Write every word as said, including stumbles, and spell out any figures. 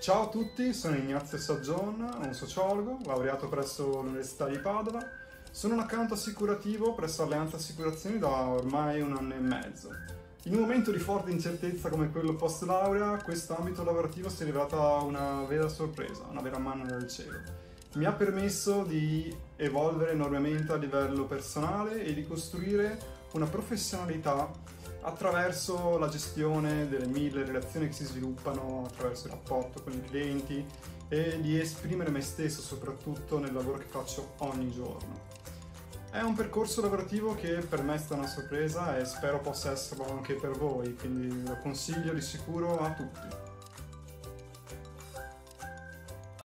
Ciao a tutti, sono Ignazio Saggion, un sociologo, laureato presso l'Università di Padova. Sono un account assicurativo presso Alleanza Assicurazioni da ormai un anno e mezzo. In un momento di forte incertezza come quello post laurea, questo ambito lavorativo si è rivelata una vera sorpresa, una vera manna dal cielo. Mi ha permesso di evolvere enormemente a livello personale e di costruire una professionalità attraverso la gestione delle mille relazioni che si sviluppano attraverso il rapporto con i clienti e di esprimere me stesso soprattutto nel lavoro che faccio ogni giorno. È un percorso lavorativo che per me è stata una sorpresa e spero possa esserlo anche per voi, quindi lo consiglio di sicuro a tutti.